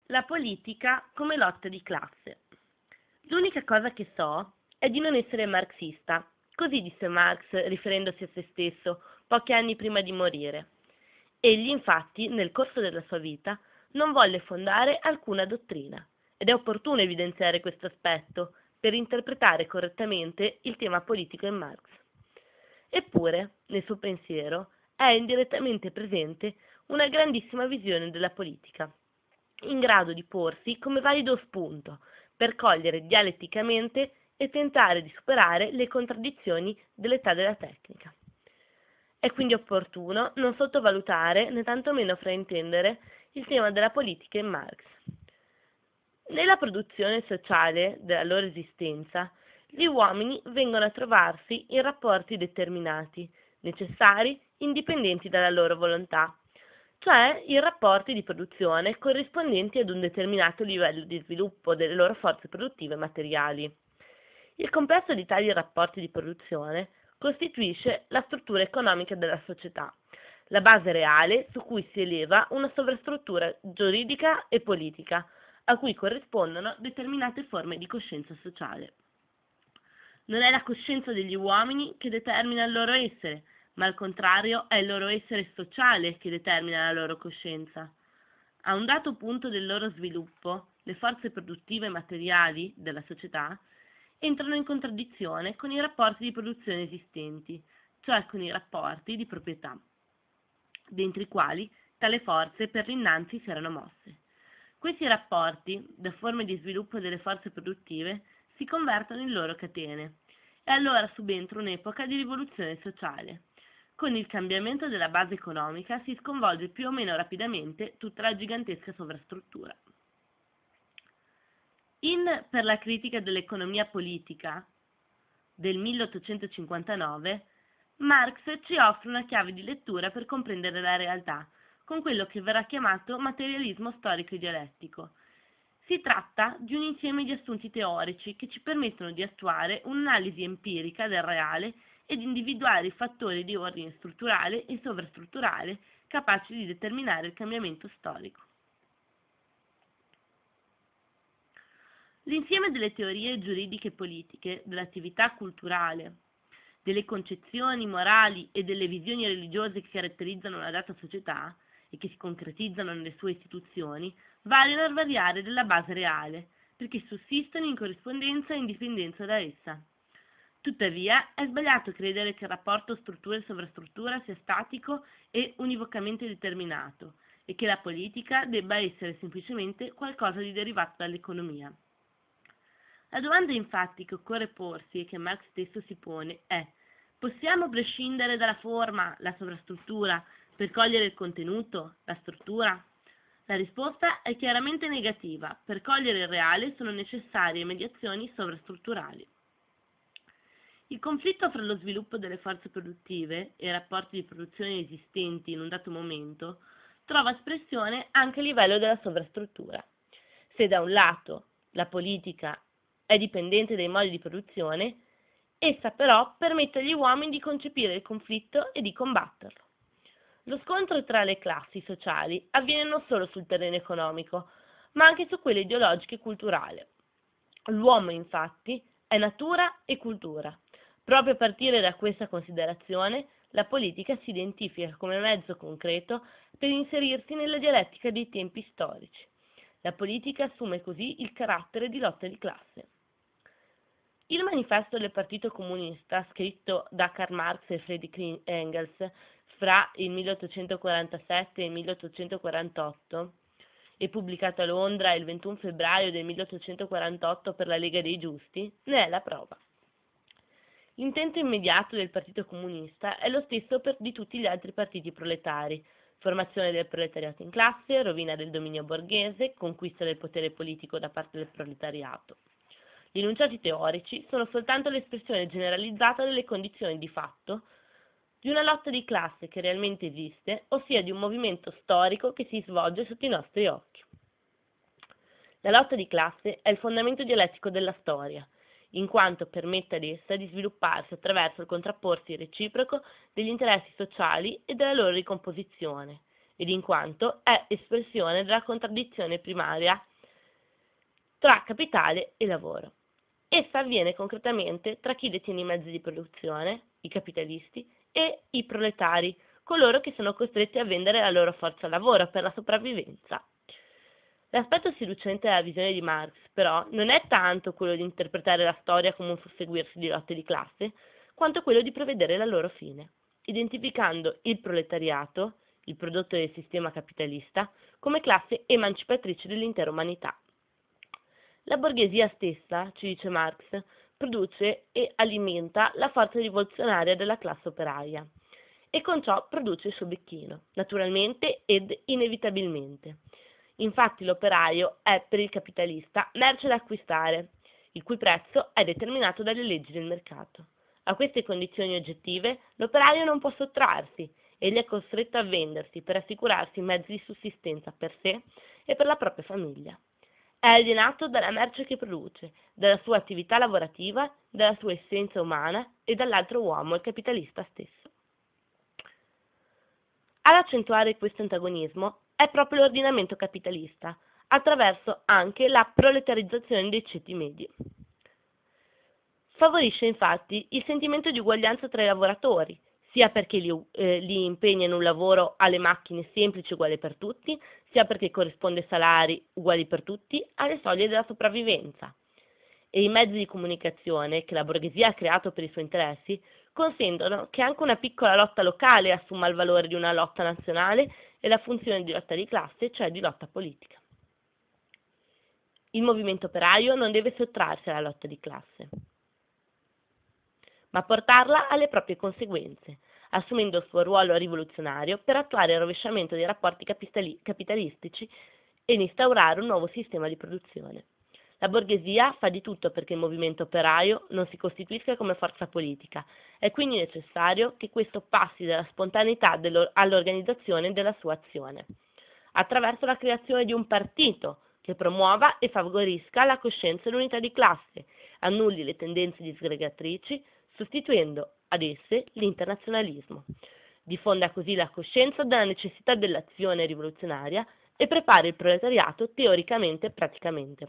La politica come lotta di classe. L'unica cosa che so è di non essere marxista, così disse Marx riferendosi a se stesso pochi anni prima di morire. Egli, infatti, nel corso della sua vita non volle fondare alcuna dottrina, ed è opportuno evidenziare questo aspetto per interpretare correttamente il tema politico in Marx. Eppure, nel suo pensiero, è indirettamente presente una grandissima visione della politica, in grado di porsi come valido spunto per cogliere dialetticamente e tentare di superare le contraddizioni dell'età della tecnica. È quindi opportuno non sottovalutare né tantomeno fraintendere il tema della politica in Marx. Nella produzione sociale della loro esistenza, gli uomini vengono a trovarsi in rapporti determinati, necessari, indipendenti dalla loro volontà, cioè in rapporti di produzione corrispondenti ad un determinato livello di sviluppo delle loro forze produttive materiali. Il complesso di tali rapporti di produzione costituisce la struttura economica della società, la base reale su cui si eleva una sovrastruttura giuridica e politica, a cui corrispondono determinate forme di coscienza sociale. Non è la coscienza degli uomini che determina il loro essere, ma al contrario è il loro essere sociale che determina la loro coscienza. A un dato punto del loro sviluppo, le forze produttive materiali della società entrano in contraddizione con i rapporti di produzione esistenti, cioè con i rapporti di proprietà, dentro i quali tale forze per l'innanzi si erano mosse. Questi rapporti, da forme di sviluppo delle forze produttive, si convertono in loro catene, e allora subentra un'epoca di rivoluzione sociale. Con il cambiamento della base economica si sconvolge più o meno rapidamente tutta la gigantesca sovrastruttura. Per la critica dell'economia politica del 1859, Marx ci offre una chiave di lettura per comprendere la realtà, con quello che verrà chiamato materialismo storico e dialettico. Si tratta di un insieme di assunti teorici che ci permettono di attuare un'analisi empirica del reale e di individuare i fattori di ordine strutturale e sovrastrutturale capaci di determinare il cambiamento storico. L'insieme delle teorie giuridiche e politiche, dell'attività culturale, delle concezioni morali e delle visioni religiose che caratterizzano una data società e che si concretizzano nelle sue istituzioni, variano al variare della base reale, perché sussistono in corrispondenza e indipendenza da essa. Tuttavia, è sbagliato credere che il rapporto struttura-sovrastruttura sia statico e univocamente determinato, e che la politica debba essere semplicemente qualcosa di derivato dall'economia. La domanda infatti che occorre porsi e che Marx stesso si pone è: possiamo prescindere dalla forma, la sovrastruttura, per cogliere il contenuto, la struttura? La risposta è chiaramente negativa. Per cogliere il reale sono necessarie mediazioni sovrastrutturali. Il conflitto fra lo sviluppo delle forze produttive e i rapporti di produzione esistenti in un dato momento trova espressione anche a livello della sovrastruttura. Se da un lato la politica è dipendente dai modi di produzione, essa però permette agli uomini di concepire il conflitto e di combatterlo. Lo scontro tra le classi sociali avviene non solo sul terreno economico, ma anche su quello ideologico e culturale. L'uomo, infatti, è natura e cultura. Proprio a partire da questa considerazione, la politica si identifica come mezzo concreto per inserirsi nella dialettica dei tempi storici. La politica assume così il carattere di lotta di classe. Il manifesto del Partito Comunista, scritto da Karl Marx e Friedrich Engels fra il 1847 e il 1848 e pubblicato a Londra il 21 febbraio del 1848 per la Lega dei Giusti, ne è la prova. L'intento immediato del Partito Comunista è lo stesso di tutti gli altri partiti proletari: formazione del proletariato in classe, rovina del dominio borghese, conquista del potere politico da parte del proletariato. Gli enunciati teorici sono soltanto l'espressione generalizzata delle condizioni di fatto di una lotta di classe che realmente esiste, ossia di un movimento storico che si svolge sotto i nostri occhi. La lotta di classe è il fondamento dialettico della storia, in quanto permette ad essa di svilupparsi attraverso il contrapporsi reciproco degli interessi sociali e della loro ricomposizione, ed in quanto è espressione della contraddizione primaria tra capitale e lavoro. Essa avviene concretamente tra chi detiene i mezzi di produzione, i capitalisti, e i proletari, coloro che sono costretti a vendere la loro forza lavoro per la sopravvivenza. L'aspetto seducente della visione di Marx, però, non è tanto quello di interpretare la storia come un susseguirsi di lotte di classe, quanto quello di prevedere la loro fine, identificando il proletariato, il prodotto del sistema capitalista, come classe emancipatrice dell'intera umanità. La borghesia stessa, ci dice Marx, produce e alimenta la forza rivoluzionaria della classe operaia e con ciò produce il suo becchino, naturalmente ed inevitabilmente. Infatti l'operaio è per il capitalista merce da acquistare, il cui prezzo è determinato dalle leggi del mercato. A queste condizioni oggettive l'operaio non può sottrarsi, egli è costretto a vendersi per assicurarsi mezzi di sussistenza per sé e per la propria famiglia. È alienato dalla merce che produce, dalla sua attività lavorativa, dalla sua essenza umana e dall'altro uomo, il capitalista stesso. Ad accentuare questo antagonismo è proprio l'ordinamento capitalista, attraverso anche la proletarizzazione dei ceti medi. Favorisce infatti il sentimento di uguaglianza tra i lavoratori, sia perché li impegna in un lavoro alle macchine semplici uguali per tutti, sia perché corrisponde salari uguali per tutti alle soglie della sopravvivenza. E i mezzi di comunicazione che la borghesia ha creato per i suoi interessi consentono che anche una piccola lotta locale assuma il valore di una lotta nazionale e la funzione di lotta di classe, cioè di lotta politica. Il movimento operaio non deve sottrarsi alla lotta di classe, ma portarla alle proprie conseguenze, assumendo il suo ruolo rivoluzionario per attuare il rovesciamento dei rapporti capitalistici e instaurare un nuovo sistema di produzione. La borghesia fa di tutto perché il movimento operaio non si costituisca come forza politica, è quindi necessario che questo passi dalla spontaneità all'organizzazione della sua azione, attraverso la creazione di un partito che promuova e favorisca la coscienza e l'unità di classe, annulli le tendenze disgregatrici, sostituendo ad esse l'internazionalismo. Diffonda così la coscienza della necessità dell'azione rivoluzionaria e prepara il proletariato teoricamente e praticamente.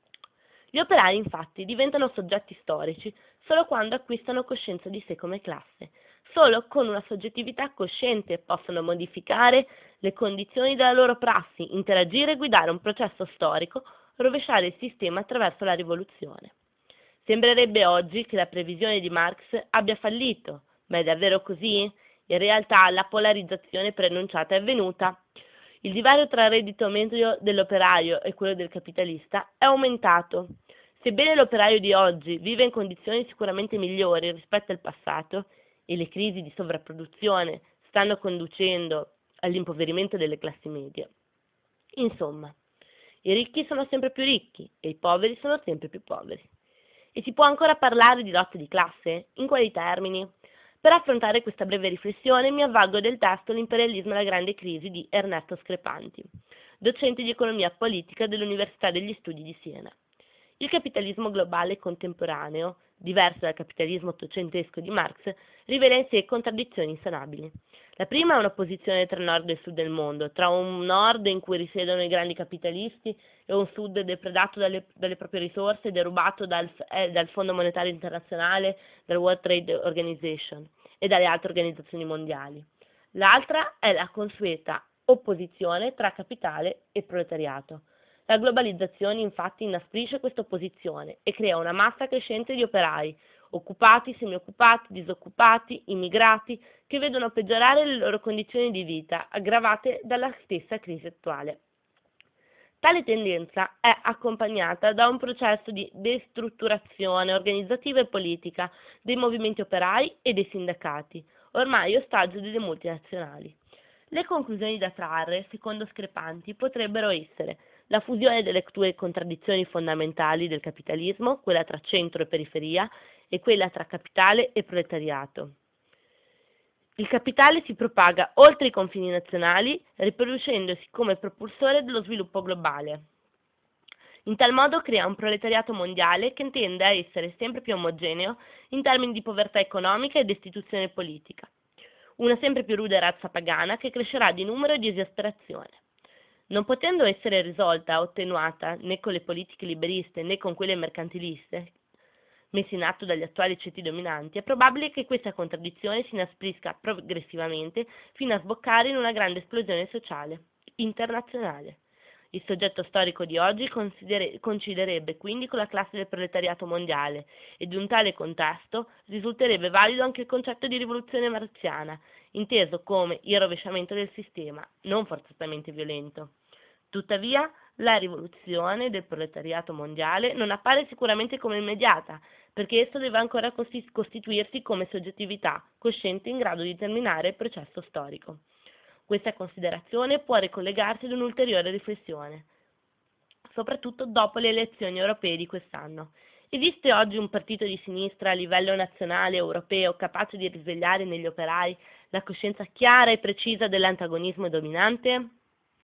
Gli operai infatti diventano soggetti storici solo quando acquistano coscienza di sé come classe. Solo con una soggettività cosciente possono modificare le condizioni della loro prassi, interagire e guidare un processo storico, rovesciare il sistema attraverso la rivoluzione. Sembrerebbe oggi che la previsione di Marx abbia fallito, ma è davvero così? In realtà la polarizzazione preannunciata è avvenuta. Il divario tra il reddito medio dell'operaio e quello del capitalista è aumentato. Sebbene l'operaio di oggi vive in condizioni sicuramente migliori rispetto al passato e le crisi di sovrapproduzione stanno conducendo all'impoverimento delle classi medie. Insomma, i ricchi sono sempre più ricchi e i poveri sono sempre più poveri. E si può ancora parlare di lotte di classe? In quali termini? Per affrontare questa breve riflessione mi avvalgo del testo L'imperialismo e la grande crisi di Ernesto Screpanti, docente di economia politica dell'Università degli Studi di Siena. Il capitalismo globale contemporaneo, diverso dal capitalismo ottocentesco di Marx, rivela in sé contraddizioni insanabili. La prima è un'opposizione tra nord e sud del mondo, tra un nord in cui risiedono i grandi capitalisti e un sud depredato dalle proprie risorse, derubato dal Fondo Monetario Internazionale, dal World Trade Organization e dalle altre organizzazioni mondiali. L'altra è la consueta opposizione tra capitale e proletariato. La globalizzazione infatti inasprisce questa opposizione e crea una massa crescente di operai, occupati, semioccupati, disoccupati, immigrati, che vedono peggiorare le loro condizioni di vita, aggravate dalla stessa crisi attuale. Tale tendenza è accompagnata da un processo di destrutturazione organizzativa e politica dei movimenti operai e dei sindacati, ormai ostaggio delle multinazionali. Le conclusioni da trarre, secondo Screpanti, potrebbero essere la fusione delle due contraddizioni fondamentali del capitalismo, quella tra centro e periferia, e quella tra capitale e proletariato. Il capitale si propaga oltre i confini nazionali, riproducendosi come propulsore dello sviluppo globale. In tal modo crea un proletariato mondiale che tende a essere sempre più omogeneo in termini di povertà economica e destituzione politica. una sempre più rude razza pagana che crescerà di numero e di esasperazione. Non potendo essere risolta o attenuata né con le politiche liberiste né con quelle mercantiliste messe in atto dagli attuali ceti dominanti, è probabile che questa contraddizione si inasprisca progressivamente fino a sboccare in una grande esplosione sociale internazionale. Il soggetto storico di oggi coinciderebbe quindi con la classe del proletariato mondiale e di un tale contesto risulterebbe valido anche il concetto di rivoluzione marziana, inteso come il rovesciamento del sistema, non forzatamente violento. Tuttavia, la rivoluzione del proletariato mondiale non appare sicuramente come immediata, perché esso deve ancora costituirsi come soggettività cosciente in grado di terminare il processo storico. Questa considerazione può ricollegarsi ad un'ulteriore riflessione, soprattutto dopo le elezioni europee di quest'anno. Esiste oggi un partito di sinistra a livello nazionale europeo capace di risvegliare negli operai la coscienza chiara e precisa dell'antagonismo dominante?